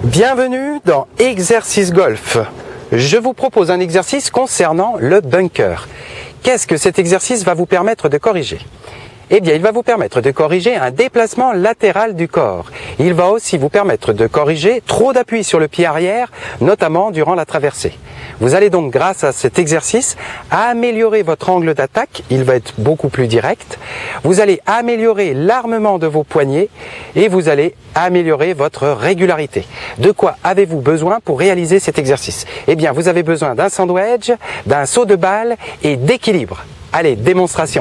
Bienvenue dans Exercice Golf. Je vous propose un exercice concernant le bunker. Qu'est-ce que cet exercice va vous permettre de corriger ? Eh bien, il va vous permettre de corriger un déplacement latéral du corps. Il va aussi vous permettre de corriger trop d'appui sur le pied arrière, notamment durant la traversée. Vous allez donc, grâce à cet exercice, améliorer votre angle d'attaque. Il va être beaucoup plus direct. Vous allez améliorer l'armement de vos poignets et vous allez améliorer votre régularité. De quoi avez-vous besoin pour réaliser cet exercice ? Eh bien, vous avez besoin d'un sandwich, d'un saut de balle et d'équilibre. Allez, démonstration.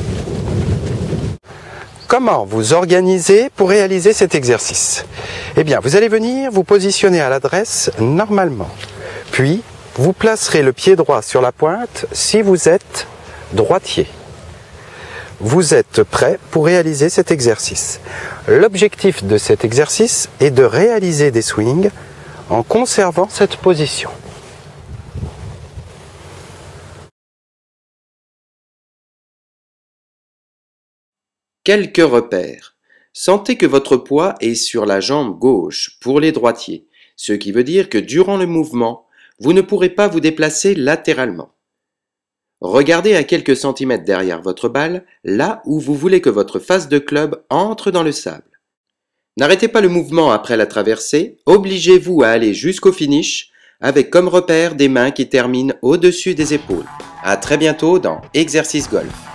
Comment vous organiser pour réaliser cet exercice ? Eh bien, vous allez venir vous positionner à l'adresse normalement. Puis, vous placerez le pied droit sur la pointe si vous êtes droitier. Vous êtes prêt pour réaliser cet exercice. L'objectif de cet exercice est de réaliser des swings en conservant cette position. Quelques repères. Sentez que votre poids est sur la jambe gauche pour les droitiers, ce qui veut dire que durant le mouvement, vous ne pourrez pas vous déplacer latéralement. Regardez à quelques centimètres derrière votre balle, là où vous voulez que votre face de club entre dans le sable. N'arrêtez pas le mouvement après la traversée, obligez-vous à aller jusqu'au finish avec comme repère des mains qui terminent au-dessus des épaules. À très bientôt dans Exercice Golf.